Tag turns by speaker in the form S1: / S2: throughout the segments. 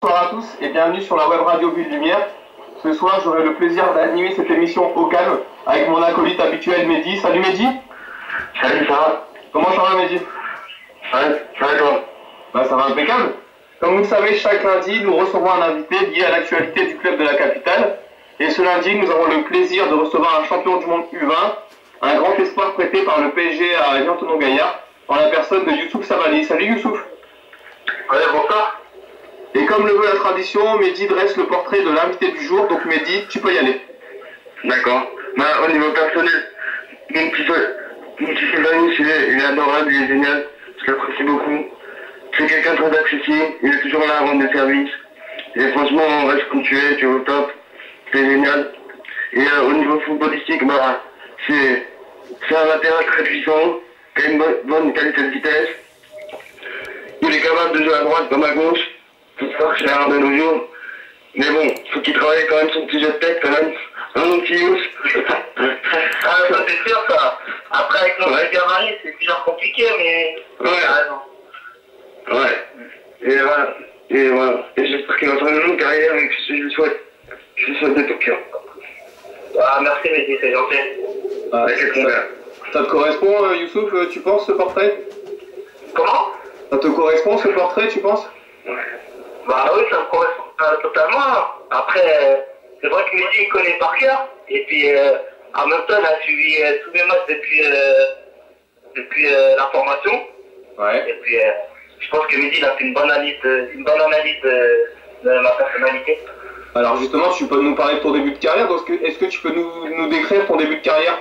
S1: Bonsoir à tous et bienvenue sur la web radio Ville Lumière. Ce soir, j'aurai le plaisir d'animer cette émission au calme avec mon acolyte habituel Mehdi. Salut Mehdi.
S2: Salut, ça va?
S1: Comment ça va Mehdi?
S2: Ouais, ça va toi?
S1: Bah ça va impeccable. Comme vous le savez, chaque lundi, nous recevons un invité lié à l'actualité du club de la capitale. Et ce lundi, nous avons le plaisir de recevoir un champion du monde U20, un grand espoir prêté par le PSG à Lyon-Tonon-Gaillard, en la personne de Youssouf Sabaly. Salut Youssouf.
S2: Ouais, bonsoir.
S1: Et comme le veut la tradition, Mehdi dresse le portrait de l'invité du jour, donc Mehdi, tu peux y aller.
S2: D'accord. Bah, au niveau personnel, mon petit Sabaly, il est adorable, il est génial, je l'apprécie beaucoup. C'est quelqu'un de très accessible, il est toujours là à rendre des services. Et franchement, on reste comme tu es au top, c'est génial. Et au niveau footballistique, bah, c'est un latéral très puissant, qui a une bonne qualité de vitesse. Il est capable de jouer à droite comme à gauche. C'est ça que c'est rare de nos jours. Mais bon, faut qu'il travaille quand même son petit jeu de tête quand même. Hein, mon petit Youss?
S3: Ah, ça c'est sûr ça. Après avec mon gabarit, c'est toujours compliqué, mais.
S2: Ouais. Ouais. Et voilà. Et j'espère qu'il va faire une longue carrière et que je lui souhaite. Je lui souhaite de tout cœur.
S3: Ah, merci Mehdi, c'est gentil.
S1: Ah, ça te correspond, Youssouf, tu penses, ce portrait?
S3: Comment?
S1: Ça te correspond, ce portrait, tu penses?
S2: Ouais.
S3: Bah oui, ça me correspond totalement. Après, c'est vrai que Mehdi il connaît par cœur. Et puis, en même temps, il a suivi tous mes matchs depuis la formation.
S1: Ouais.
S3: Et puis, je pense que Mehdi il a fait une bonne analyse de ma personnalité.
S1: Alors justement, tu peux nous parler de ton début de carrière, donc est-ce que tu peux nous décrire ton début de carrière?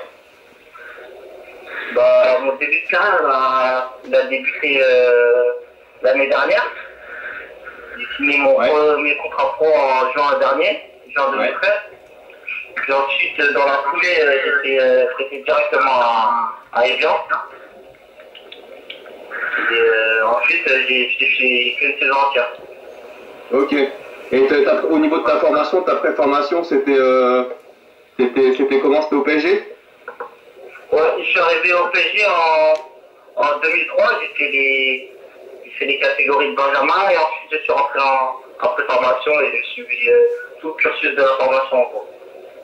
S3: Bah, mon début de carrière, il a débuté l'année dernière. J'ai signé mon premier contrat pro en juin dernier, juin 2013. Puis ensuite, dans la foulée, j'étais prêté directement à Evian. Et ensuite, j'ai fait une saison entière.
S1: Ok. Et au niveau de ta formation, ta pré-formation, c'était comment? C'était au PSG?
S3: Ouais, je suis arrivé au PSG en 2003, j'ai fait les catégories de Benjamin et ensuite je suis rentré en pré-formation et j'ai suivi tout le cursus de la formation en cours.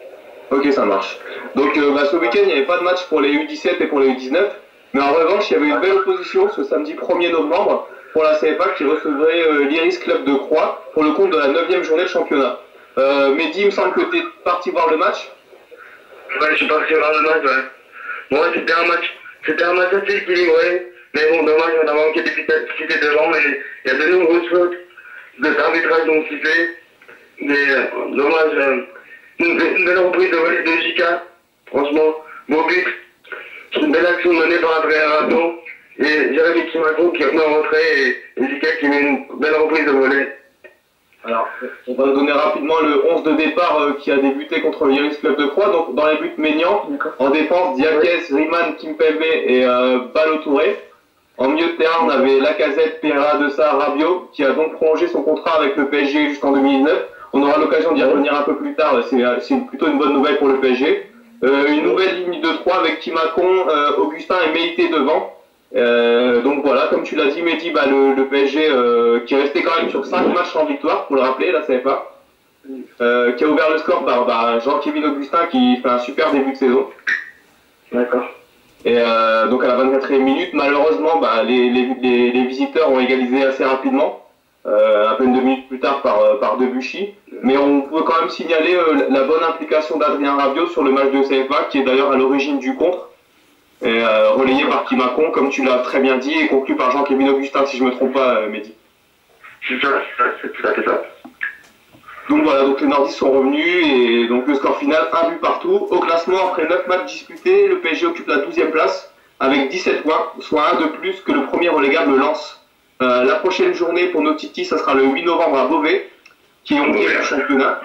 S1: Ok, ça marche. Donc ce week-end, il n'y avait pas de match pour les U17 et pour les U19, mais en revanche, il y avait une belle opposition ce samedi 1er novembre pour la CFA qui recevrait l'Iris Club de Croix pour le compte de la 9e journée de championnat. Mehdi, il me semble que tu es parti voir le match.
S2: Ouais, je suis parti voir le match, ouais. Bon, c'était un match assez équilibré, mais bon, dommage, on a manqué d'efficacité devant, mais il y a de nombreuses fautes d'arbitrage donc sifflées. Mais dommage, une belle reprise de volée de JK, franchement, beau but, une belle action menée par Adrien Raton, et Jérémy Kimako qui est venu en retrait, et JK qui met une belle reprise de volée.
S1: Alors, on va donner rapidement le 11 de départ qui a débuté contre l'Iris Club de Croix. Donc, dans les buts Maignan, en défense, Diakès, Riemann, Kimpembe et Balo Touré. En milieu de terrain, on avait Lacazette, Pereira, Dessart, Rabiot, qui a donc prolongé son contrat avec le PSG jusqu'en 2019. On aura l'occasion d'y revenir un peu plus tard, c'est plutôt une bonne nouvelle pour le PSG. Une nouvelle ligne de 3 avec Timacon, Augustin et Meïté devant. Donc voilà, comme tu l'as dit Mehdi, le PSG qui est resté quand même sur 5 matchs sans victoire, pour le rappeler, la CFA, qui a ouvert le score par Jean-Kévin Augustin qui fait un super début de saison.
S2: D'accord.
S1: Et donc à la 24e minute, malheureusement, les visiteurs ont égalisé assez rapidement, à peine 2 minutes plus tard par Debuchy. Mais on peut quand même signaler la bonne implication d'Adrien Rabiot sur le match de CFA, qui est d'ailleurs à l'origine du contre. Et relayé par Timacon, comme tu l'as très bien dit, et conclu par Jean-Kévin Augustin, si je ne me trompe pas, Mehdi.
S2: C'est ça, c'est tout à fait ça.
S1: Donc voilà, donc les Nordistes sont revenus, et donc le score final, 1 but partout. Au classement, après 9 matchs disputés, le PSG occupe la 12e place, avec 17 points, soit un de plus que le premier relégable Lens. La prochaine journée pour nos Titi, ça sera le 8 novembre à Beauvais, qui est onzième du championnat.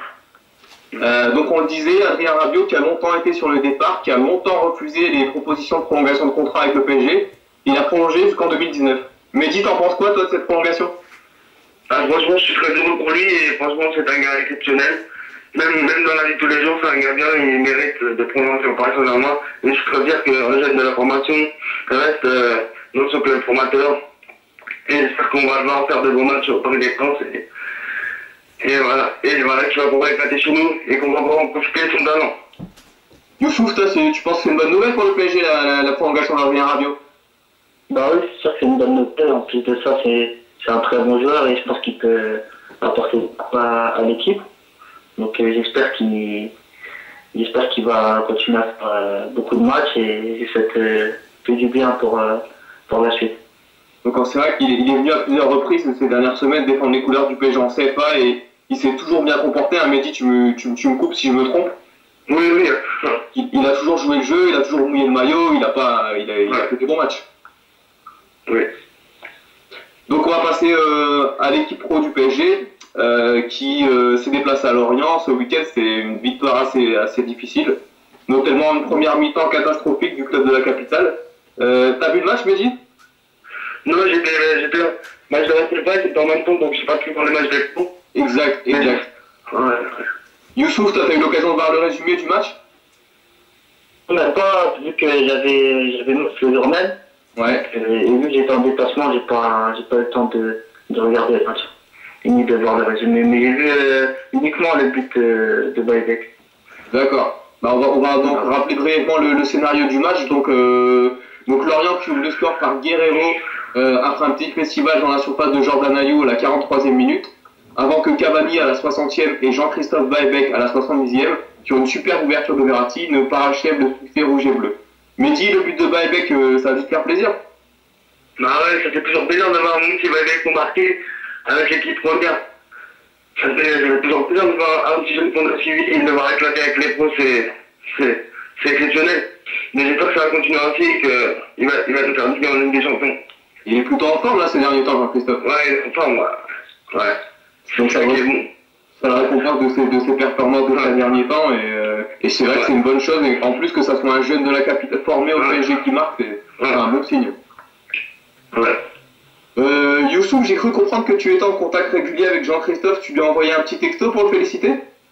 S1: Donc on le disait, Adrien Rabiot qui a longtemps été sur le départ, qui a longtemps refusé les propositions de prolongation de contrat avec le PSG, il a prolongé jusqu'en 2019. Mehdi, t'en penses quoi toi de cette prolongation?
S2: Franchement, je suis très heureux pour lui et franchement c'est un gars exceptionnel. Même dans la vie de tous les jours, c'est un gars bien, il mérite de prolonger au Paris Saint-Germain. Et je suis très fier qu'un jeune de la formation reste dans son club formateur. Et j'espère qu'on va le voir faire de bons matchs au Paris des Princes. Et voilà, tu vas pouvoir éclater chez nous et qu'on va pouvoir en profiter de son talent.
S1: Youssouf, toi, tu penses que c'est une bonne nouvelle pour le PSG, la prolongation d'Adrien Rabiot?
S3: Bah oui, c'est sûr que c'est une bonne nouvelle. En plus de ça, c'est un très bon joueur et je pense qu'il peut apporter beaucoup à l'équipe. Donc j'espère qu'il va continuer à faire beaucoup de matchs et j'espère que du bien pour la suite.
S1: Donc c'est vrai qu'il est venu à plusieurs reprises ces dernières semaines défendre les couleurs du PSG en CFA et il s'est toujours bien comporté. Hein, Mehdi, tu me coupes si je me trompe.
S2: Oui.
S1: Il a toujours joué le jeu, il a toujours mouillé le maillot, il a fait des bons matchs.
S2: Oui.
S1: Donc on va passer à l'équipe pro du PSG qui s'est déplacée à Lorient. Ce week-end, c'est une victoire assez difficile, notamment une première mi-temps catastrophique du club de la capitale. T'as vu le match, Mehdi?
S2: Non, j'étais match de la j'étais en même temps, donc j'ai pas pu voir le match des pros.
S1: Exact.
S2: Ouais.
S1: Youssouf, t'as eu l'occasion de voir le résumé du match?
S3: On n'a pas, vu que j'avais le jour même.
S1: Ouais.
S3: Et vu que j'étais en déplacement, j'ai pas eu le temps de regarder le match. Ni de voir le résumé. Mais j'ai vu uniquement le but de Baïbek.
S1: D'accord. Bah, on va donc rappeler brièvement le scénario du match. Donc Lorient qui ouvre le score par Guerreiro après un petit festival dans la surface de Jordan Ayew à la 43e minute. Avant que Cavani à la 60e et Jean-Christophe Baïbek à la 70e, qui ont une superbe ouverture de Verratti, ne parachèvent le succès rouge et bleu. Mehdi, le but de Baïbek, ça a dû te faire plaisir?
S2: Bah ouais, ça fait toujours plaisir d'avoir un petit Baïbek marqué avec l'équipe première. Ça fait toujours plaisir de voir un petit jeune qu'on a suivi et de voir éclater avec les pros, c'est exceptionnel. Mais j'espère que ça va continuer ainsi et qu'il va nous faire du bien en Ligue des Champions.
S1: Il est plutôt en forme là ces derniers temps, Jean-Christophe.
S2: Ouais, il est en forme, ouais.
S1: Donc ça le récompense de ses performances de ces derniers temps et c'est vrai que c'est une bonne chose et en plus que ça soit un jeune de la capitale formé au PSG qui marque, c'est un bon signe.
S2: Ouais.
S1: Youssouf, j'ai cru comprendre que tu étais en contact régulier avec Jean-Christophe, tu lui as envoyé un petit texto pour le féliciter?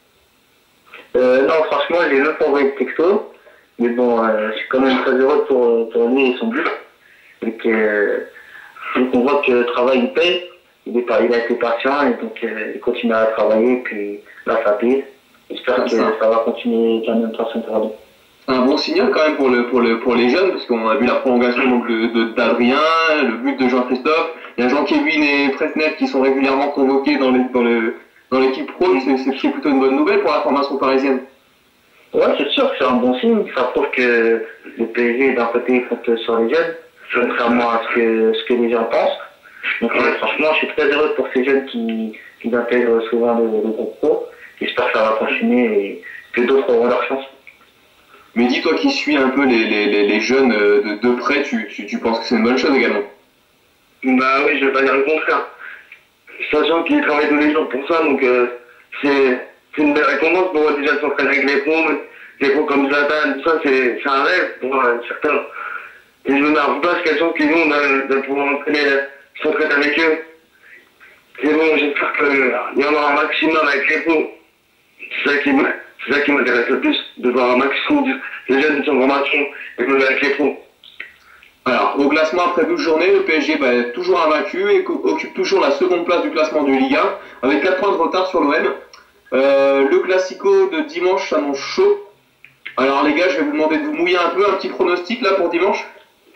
S3: Non, franchement, je l'ai même pas envoyé de texto. Mais bon, je suis quand même très heureux pour lui et son but. Et qu'on voit que le travail il paye. Il a été patient et donc il continue à travailler. Puis là, ça paye. J'espère que ça va continuer de la même façon pour lui.
S1: Un bon signal quand même pour les jeunes, parce qu'on a vu la prolongation donc d'Adrien, le but de Jean-Christophe. Il y a Jean-Kévin et Presnel qui sont régulièrement convoqués dans l'équipe pro. C'est plutôt une bonne nouvelle pour la formation parisienne.
S3: Ouais, c'est sûr que c'est un bon signe. Ça prouve que le PSG, d'un côté, compte sur les jeunes, contrairement à ce que les gens pensent. Donc, franchement, je suis très heureux pour ces jeunes qui intègrent souvent le groupe pro. J'espère que ça va continuer et que d'autres auront leur chance.
S1: Mais dis-toi qui suis un peu les jeunes de près, tu penses que c'est une bonne chose également?
S2: Bah oui, je vais pas dire le contraire. Sachant qu'ils travaillent tous les jours pour ça, donc c'est une belle récompense pour eux déjà de s'entraîner avec les pros comme Zlatan, tout ça, c'est un rêve pour certains. Et je me mets en place quelle chance qu'ils ont de pouvoir s'entraîner avec eux. Et bon, j'espère qu'il y en aura un maximum avec les pros. C'est ça qui m'intéresse le plus, de voir un maximum de jeunes de formation et de avec les pros.
S1: Alors, au classement après 12 journées, le PSG est toujours invaincu et occupe toujours la seconde place du classement de Ligue 1 avec 4 points de retard sur l'OM. Le Classico de dimanche s'annonce chaud. Alors les gars, je vais vous demander de vous mouiller un peu, un petit pronostic là pour dimanche.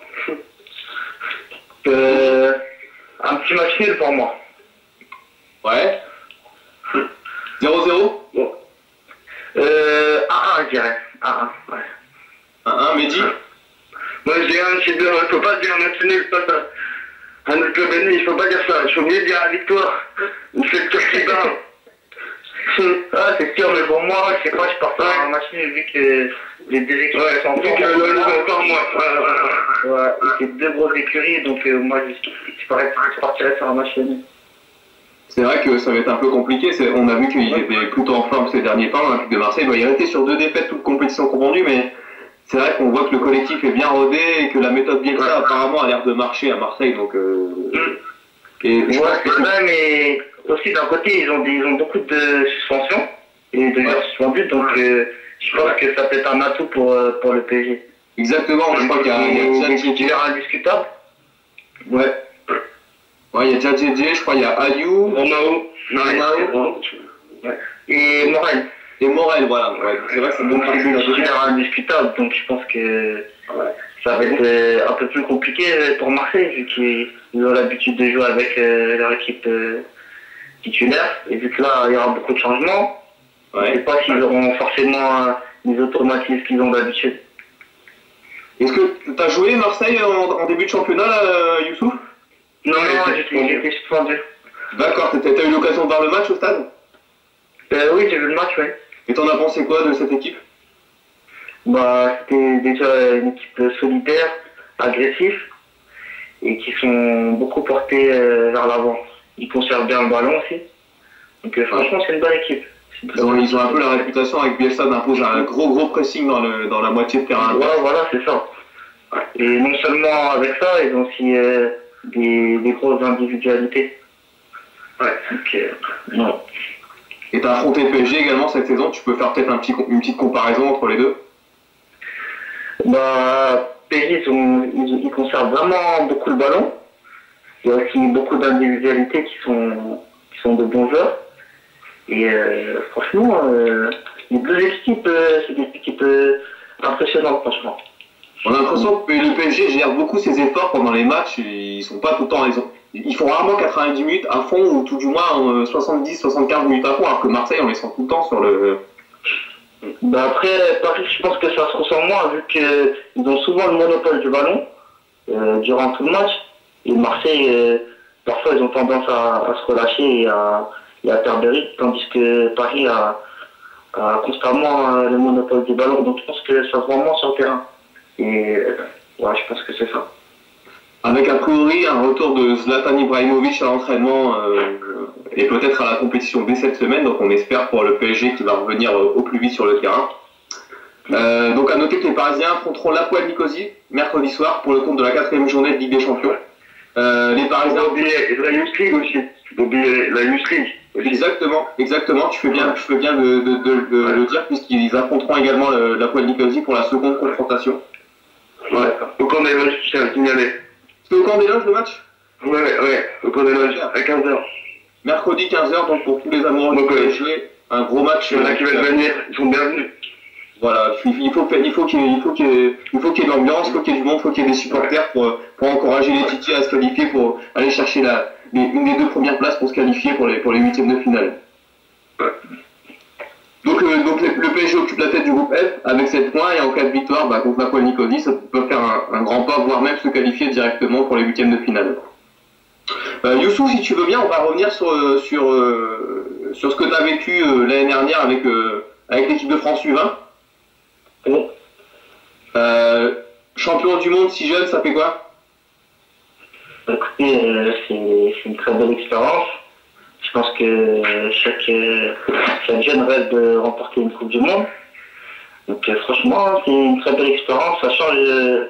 S3: Un petit match nul pour moi.
S1: Ouais. 0-0
S3: Bon. 1-1 je dirais. 1-1, ouais.
S1: 1-1, Mehdi?
S2: Moi je dirais un petit peu, il faut pas dire un match nul face à notre club ennemi, il faut pas dire ça. Je suis obligé de dire la victoire. C'est le cœur qui bat.
S3: Ah, c'est sûr, mais bon, moi, je sais pas, je pars pas en match nul vu que les deux équipes sont en forme.
S2: Vu que l'OM sont en forme,
S3: ouais, c'est deux grosses écuries, donc moi, je partirais sur un match nul.
S1: C'est vrai que ça va être un peu compliqué. On a vu qu'il était plutôt en forme ces derniers temps. L'Olympique de Marseille doit y rester sur 2 défaites, toutes compétitions confondues, mais c'est vrai qu'on voit que le collectif est bien rodé et que la méthode Bielsa apparemment a l'air de marcher à Marseille. Donc, et je pense que
S3: c'est vrai, mais aussi d'un côté, ils ont beaucoup de suspensions et de joueurs suspendus, donc je pense que ça peut être un atout pour le PSG.
S1: Exactement, je crois qu'il y a
S3: des titulaires indiscutables.
S1: Ouais. Ouais, il y a déjà JJ, je crois, il y a Aliou.
S2: Romao.
S1: Romao.
S3: Ouais. Et Morel.
S1: Et Morel, voilà. Ouais, c'est vrai que c'est bon
S3: C'est le titulaire indiscutable, donc je pense que ça va être un peu plus compliqué pour Marseille, vu qu'ils ont l'habitude de jouer avec leur équipe titulaire. Et vu que là, il y aura beaucoup de changements, je ne sais pas s'ils auront forcément les automatismes qu'ils ont d'habitude.
S1: Est-ce que tu as joué Marseille en début de championnat, là, Youssouf?
S3: Non, j'étais suspendu.
S1: D'accord, t'as eu l'occasion de voir le match au stade?
S3: Oui, j'ai vu le match, oui.
S1: Et t'en as pensé quoi de cette équipe?
S3: Bah, c'était déjà une équipe solidaire, agressive, et qui sont beaucoup portés vers l'avant. Ils conservent bien le ballon aussi. Donc franchement, c'est une bonne équipe.
S1: Ils ont un peu la réputation avec Bielsa d'imposer un gros pressing dans la moitié de terrain.
S3: Ouais, voilà, c'est ça. Et non seulement avec ça, ils ont aussi des grosses individualités.
S1: Ouais.
S3: Donc, non.
S1: Et t'as affronté le PSG également cette saison, tu peux faire peut-être une petite comparaison entre les deux?
S3: Bah, PSG, ils conservent vraiment beaucoup le ballon. Il y a aussi beaucoup d'individualités qui sont de bons joueurs. Et franchement, les deux équipes, c'est des équipes impressionnantes, franchement.
S1: On a l'impression que le PSG gère beaucoup ses efforts pendant les matchs. Ils sont pas tout le temps. Ils font rarement 90 minutes à fond, ou tout du moins 70-75 minutes à fond, alors que Marseille, on les sent tout le temps sur le.
S3: Bah après, Paris, je pense que ça se ressent moins, vu qu'ils ont souvent le monopole du ballon durant tout le match. Et Marseille, parfois, ils ont tendance à se relâcher et à perdre de rythme, tandis que Paris a constamment le monopole du ballon. Donc je pense que ça se voit moins sur le terrain. Et ouais, je pense que c'est ça.
S1: Avec a priori un retour de Zlatan Ibrahimovic à l'entraînement et peut-être à la compétition dès cette semaine, donc on espère pour le PSG qui va revenir au plus vite sur le terrain. Donc à noter que les Parisiens affronteront l'Hapoël Nicosie mercredi soir pour le compte de la 4e journée de Ligue des Champions. Les Parisiens.
S2: Et la Youth League aussi. La Youth League.
S1: Exactement, tu fais bien de le dire, puisqu'ils affronteront également l'Hapoël Nicosie pour la seconde confrontation.
S2: Ouais, au camp des loges, je tiens à signaler.
S1: C'est au camp des loges le match?
S2: Ouais, au camp des loges, à 15h.
S1: Mercredi 15h, donc pour tous les amoureux du PSG, un gros match.
S2: Il y en a qui veulent venir, ils sont bienvenus.
S1: Voilà, il faut qu'il y ait de l'ambiance, il faut qu'il y ait du monde, il faut qu'il y ait des supporters pour encourager les Titi à se qualifier, pour aller chercher une des deux premières places pour se qualifier pour les huitièmes de finale.
S2: Ouais.
S1: Donc le PSG occupe la tête du groupe F avec 7 points, et en cas de victoire contre l'Hapoël Nicosie, ça peut faire un grand pas, voire même se qualifier directement pour les huitièmes de finale. Youssouf, si tu veux bien, on va revenir sur ce que tu as vécu l'année dernière avec l'équipe de France U20.
S3: Bon.
S1: Champion du monde si jeune, ça fait quoi?
S3: Écoutez, c'est une très belle expérience. Je pense que chaque jeune rêve de remporter une Coupe du Monde. Donc franchement, c'est une très belle expérience. Ça change.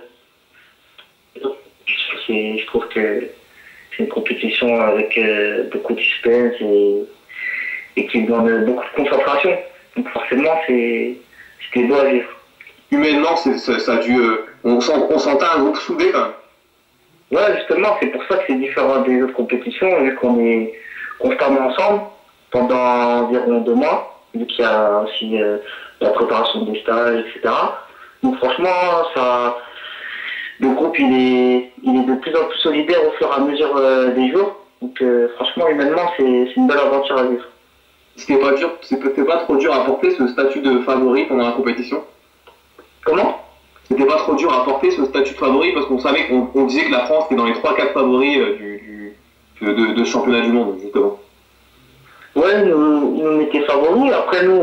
S3: Je trouve que c'est une compétition avec beaucoup de suspense et qui demande beaucoup de concentration. Donc forcément, c'était beau à vivre.
S1: Humainement, ça a dû. On sentait un groupe soudé quand même.
S3: Ouais, justement, c'est pour ça que c'est différent des autres compétitions, vu qu'on est constamment ensemble pendant environ 2 mois, vu qu'il y a aussi la préparation des stages, etc. Donc franchement, le groupe il est de plus en plus solidaire au fur et à mesure des jours. Donc franchement, humainement, c'est une belle aventure à vivre.
S1: C'était pas trop dur à porter ce statut de favori pendant la compétition?
S3: Comment?
S1: C'était pas trop dur à porter ce statut de favori, parce qu'on savait qu'on disait que la France était dans les 3-4 favoris de ce championnat du monde, justement.
S3: Ouais, nous on était favoris. Après, nous,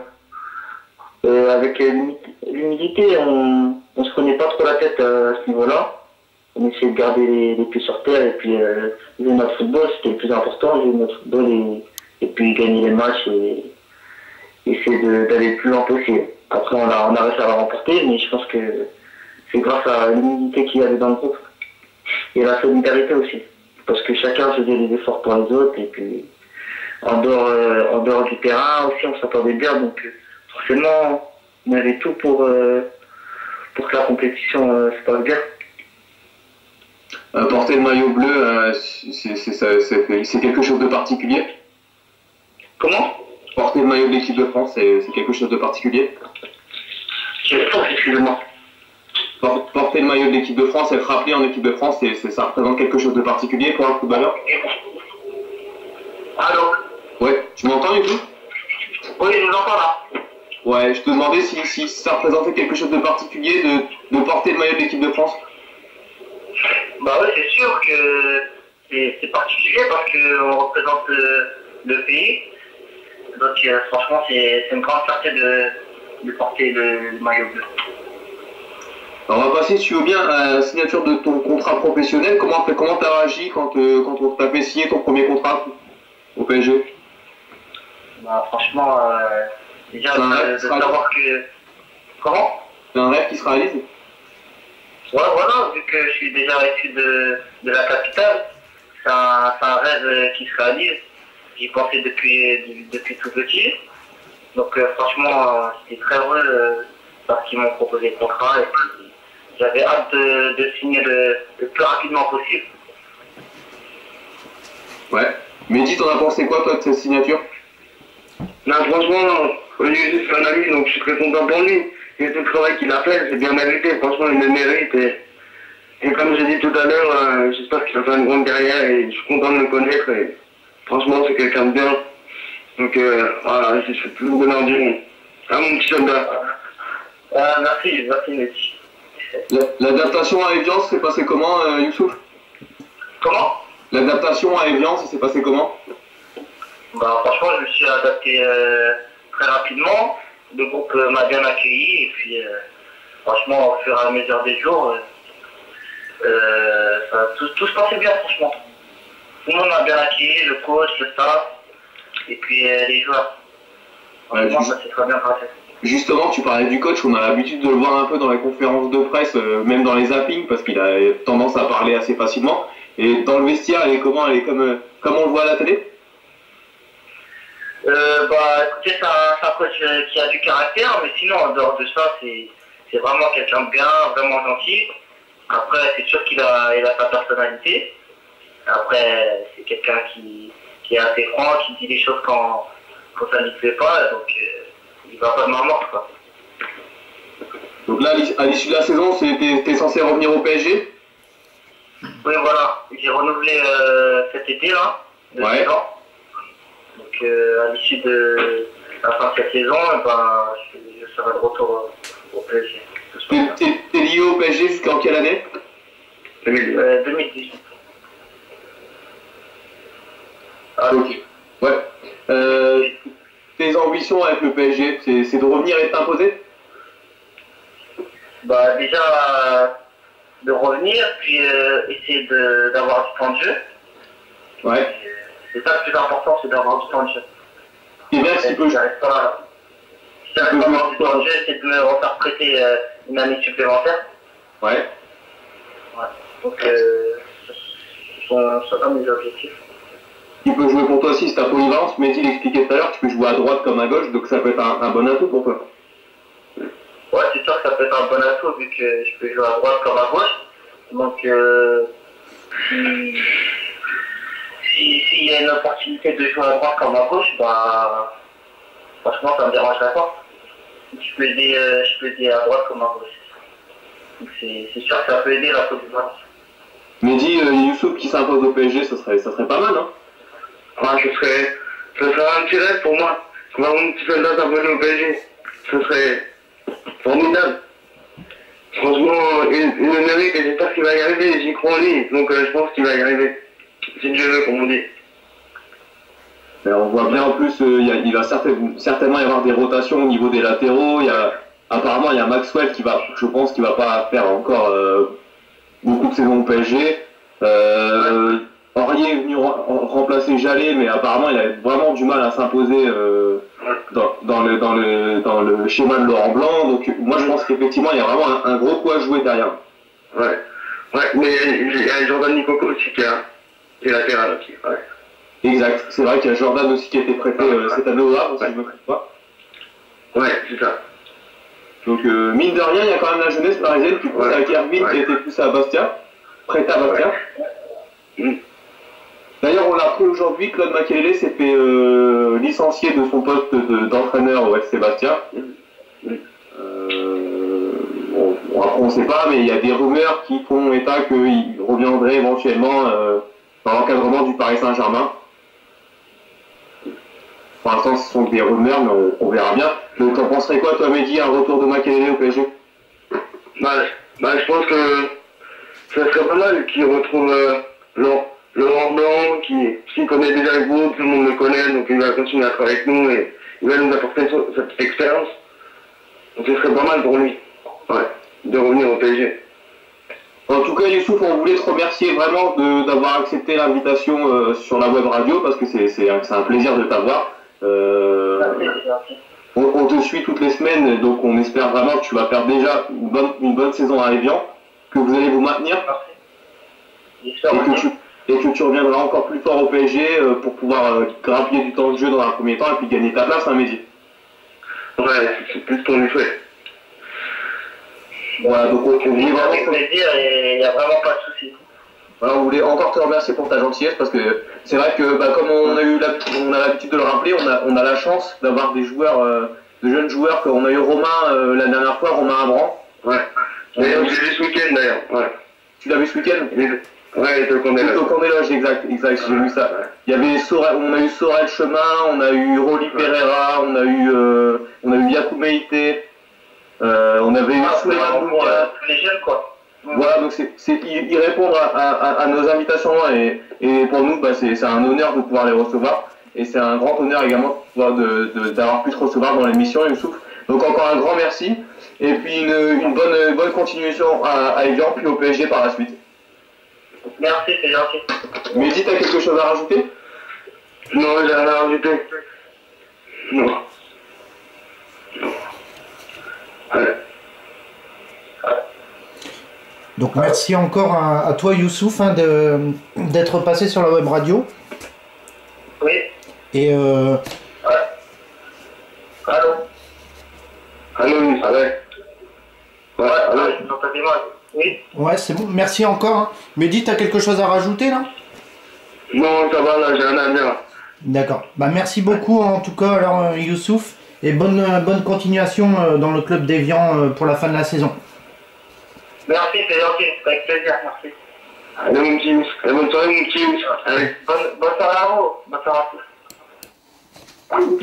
S3: avec l'humilité, on se prenait pas trop la tête à ce niveau-là. On essayait de garder les pieds sur terre et puis jouer notre football, c'était le plus important, jouer notre football et puis gagner les matchs et essayer d'aller le plus loin possible. Après, on a réussi à la remporter, mais je pense que c'est grâce à l'humilité qu'il y avait dans le groupe. Et la solidarité aussi. Parce que chacun faisait des efforts pour les autres, et puis en dehors du terrain aussi, on s'entendait bien. Donc forcément, on avait tout pour que la compétition se passe bien.
S1: Porter le maillot bleu, c'est quelque chose de particulier?
S3: Comment?
S1: Porter le maillot de l'équipe de France, c'est quelque chose de particulier?
S3: Excusez-moi.
S1: Porter le maillot de l'équipe de France, être rappelé en équipe de France, ça représente quelque chose de particulier pour un footballeur?
S3: Allô?
S1: Ouais, tu m'entends et tout?
S3: Oui, je vous entends là.
S1: Ouais, je te demandais si ça représentait quelque chose de particulier de porter le maillot de l'équipe de France.
S3: Bah oui, c'est sûr que c'est particulier parce qu'on représente le pays. Donc franchement, c'est une grande fierté de porter le maillot bleu.
S1: Alors, on va passer, si tu veux bien, à la signature de ton contrat professionnel. Comment t'as réagi quand on t'a fait signer ton premier contrat au PSG?
S3: Bah franchement, déjà de savoir que... Comment?
S1: C'est un rêve qui se réalise?
S3: Ouais, voilà, vu que je suis déjà issu de la capitale, c'est un rêve qui se réalise. J'y pensais depuis tout petit. Donc franchement, j'étais très heureux parce qu'ils m'ont proposé le contrat et puis j'avais hâte de signer le plus rapidement possible.
S1: Ouais. Mehdi, t'en as pensé quoi toi de cette signature?
S2: Non, franchement, Olivier, c'est un ami, donc je suis très content pour lui. Et tout le travail qu'il a fait, c'est bien mérité. Franchement, il le mérite. Et comme j'ai dit tout à l'heure, j'espère qu'il va faire une grande carrière et je suis content de le connaître. Et franchement, c'est quelqu'un de bien. Donc voilà, je suis tout le bonheur du monde. Ah, mon petit soldat.
S3: Merci, Messi.
S1: L'adaptation à Evian, s'est passé comment, Youssouf?
S3: Comment?
S1: L'adaptation à Evian, ça s'est passé comment?
S3: Bah franchement, je me suis adapté très rapidement. Le groupe m'a bien accueilli et puis franchement, au fur et à mesure des jours, tout se passait bien franchement. Tout le monde m'a bien accueilli, le coach, le staff et puis les joueurs. Franchement, ça s'est très bien passé.
S1: Justement, tu parlais du coach, on a l'habitude de le voir un peu dans les conférences de presse, même dans les zappings, parce qu'il a tendance à parler assez facilement. Et dans le vestiaire, elle est comment? Elle est comme on le voit à la télé?
S3: Bah écoutez, c'est un coach qui a du caractère, mais sinon en dehors de ça, c'est vraiment quelqu'un de bien, vraiment gentil. Après, c'est sûr qu'il a sa personnalité. Après, c'est quelqu'un qui est assez franc, qui dit les choses quand ça ne lui plaît pas, donc il va pas de main morte, quoi.
S1: Donc là, à l'issue de la saison, t'es censé revenir au PSG?
S3: Oui, voilà. J'ai renouvelé cet été, là, de
S1: ouais.
S3: saison. Donc à l'issue de la fin de cette saison, ben, je serai de retour au PSG.
S1: T'es lié au PSG jusqu'en quelle année?
S3: 2018.
S1: Ah, ok. Ouais. Tes ambitions avec le PSG, c'est de revenir et de t'imposer?
S3: Bah déjà de revenir, puis essayer d'avoir du temps de jeu.
S1: Ouais.
S3: C'est ça le plus important, c'est d'avoir du temps de jeu.
S1: Et bien, si
S3: j'arrive pas à avoir du temps de jeu, c'est de me refaire prêter une année supplémentaire.
S1: Ouais.
S3: Ouais. Donc ce sont mes objectifs.
S1: Tu peux jouer pour toi aussi, c'est ta polyvalence. Mehdi l'expliquait tout à l'heure, tu peux jouer à droite comme à gauche, donc ça peut être un bon atout pour toi.
S3: Ouais, c'est sûr que ça peut être un bon atout vu que je peux jouer à droite comme à gauche. Donc s'il y a une opportunité de jouer à droite comme à gauche, bah franchement ça me dérangerait pas. Je peux aider à droite comme à gauche. Donc c'est sûr que ça peut aider la polyvalence.
S1: Mehdi, Youssouf qui s'impose au PSG, ça serait pas mal, hein?
S2: Ouais, ce serait un petit rêve pour moi. Voir mon petit soldat s'abonner au PSG. Ce serait formidable. Franchement, il le mérite et j'espère qu'il va y arriver. J'y crois en lui, donc je pense qu'il va y arriver. Si Dieu veut, comme on dit.
S1: Mais on voit bien en plus, il va certainement y avoir des rotations au niveau des latéraux. Apparemment, il y a Maxwell je pense qu'il va pas faire encore beaucoup de saisons au PSG. Aurier est venu remplacer Jallet, mais apparemment il a vraiment du mal à s'imposer dans le schéma de Laurent Blanc. Donc moi je pense qu'effectivement il y a vraiment un gros coup à jouer derrière.
S2: Ouais, mais il y a Jordan Nikoko aussi qui est latéral aussi. Ouais.
S1: Exact, c'est vrai qu'il y a Jordan aussi qui a été prêté cette année au Havre, si je ne me trompe pas.
S2: Ouais, c'est ça.
S1: Donc mine de rien, il y a quand même la jeunesse parisienne qui pousse avec Erwin qui a été poussé à Bastia. prêté à Bastia. D'ailleurs, on l'a appris aujourd'hui, Claude Makelele s'est fait licencier de son poste d'entraîneur au FC Bastia. Bon, après, on ne sait pas, mais il y a des rumeurs qui font état qu'il reviendrait éventuellement dans l'encadrement du Paris Saint-Germain. Pour l'instant, ce sont des rumeurs, mais on verra bien. T'en penserais quoi, toi, Mehdi, un retour de Makelele au PSG?
S2: Je pense que ça serait pas mal qu'il retrouve Laurent Blanc, qui connaît déjà le groupe, tout le monde le connaît, donc il va continuer à travailler avec nous et il va nous apporter cette expérience. Donc ce serait pas mal pour lui, de revenir au PSG.
S1: En tout cas, Youssouf, on voulait te remercier vraiment d'avoir accepté l'invitation sur la web radio, parce que c'est un plaisir de t'avoir. On te suit toutes les semaines, donc on espère vraiment que tu vas faire déjà une bonne saison à Evian, que vous allez vous maintenir, et que tu reviendras encore plus fort au PSG pour pouvoir grappiller du temps de jeu dans un premier temps et puis gagner ta place, hein, Mehdi.
S2: Ouais, c'est plus ce qu'on lui fait.
S1: Voilà, donc on voulait vraiment...
S3: Avec plaisir et il n'y a vraiment pas de souci.
S1: Voilà, on voulait encore te remercier pour ta gentillesse, parce que c'est vrai que comme on a l'habitude de le rappeler, on a la chance d'avoir des joueurs, de jeunes joueurs, qu'on a eu Romain la dernière fois, Romain Abran.
S2: Ouais. J'ai vu ce week-end d'ailleurs. Ouais.
S1: Tu l'as vu ce week-end?
S2: Ouais, il te connaît là.
S1: Exact, j'ai vu ça. Il y avait on a eu Sorel Chemin, on a eu Rolly Pereira, on a eu Yacoub Meïté, on avait eu Souleymane Bouka.
S3: Tous les jeunes, quoi.
S1: Voilà, donc ils répondent à nos invitations et pour nous, c'est un honneur de pouvoir les recevoir, et c'est un grand honneur également d'avoir pu te recevoir dans l'émission, Youssouf. Donc encore un grand merci, et puis une bonne continuation à Evian, puis au PSG par la suite.
S3: Merci, c'est gentil.
S1: Mehdi, t'as quelque chose à rajouter?
S2: Non, j'ai rien à rajouter. Non. Ouais.
S4: Donc merci encore à toi, Youssouf, d'être passé sur la web radio.
S3: Oui.
S4: Et
S3: Allô.
S2: Allô, ouais. Ouais, allô.
S3: J'entendais mal. Oui.
S4: Ouais, c'est bon. Merci encore. Hein. Mehdi, t'as quelque chose à rajouter là?
S2: Non, ça va, là, j'ai rien à dire.
S4: D'accord. Merci beaucoup en tout cas, alors Youssouf, et bonne continuation dans le club d'Evian pour la fin de la saison.
S3: Merci, c'est gentil, avec plaisir, merci.
S2: Allez, mon petit, bonne soirée, mon petit. Allez.
S3: Bonne soirée à vous, bonne soirée à tous.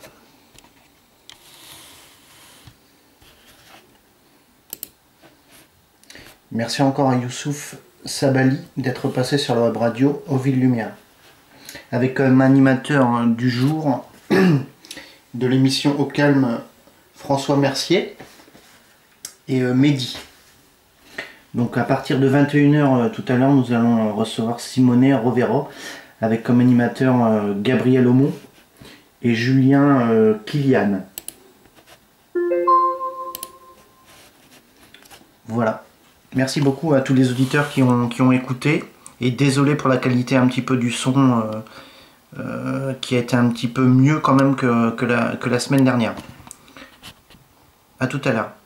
S4: Merci encore à Youssouf Sabali d'être passé sur la web radio au Ville Lumière, avec comme animateur du jour de l'émission Au Calme François Mercier et Mehdi. Donc à partir de 21h tout à l'heure, nous allons recevoir Simonet Rovero avec comme animateur Gabriel Aumont et Julien Kilian. Voilà. Merci beaucoup à tous les auditeurs qui ont écouté, et désolé pour la qualité un petit peu du son qui a été un petit peu mieux quand même que la semaine dernière. À tout à l'heure.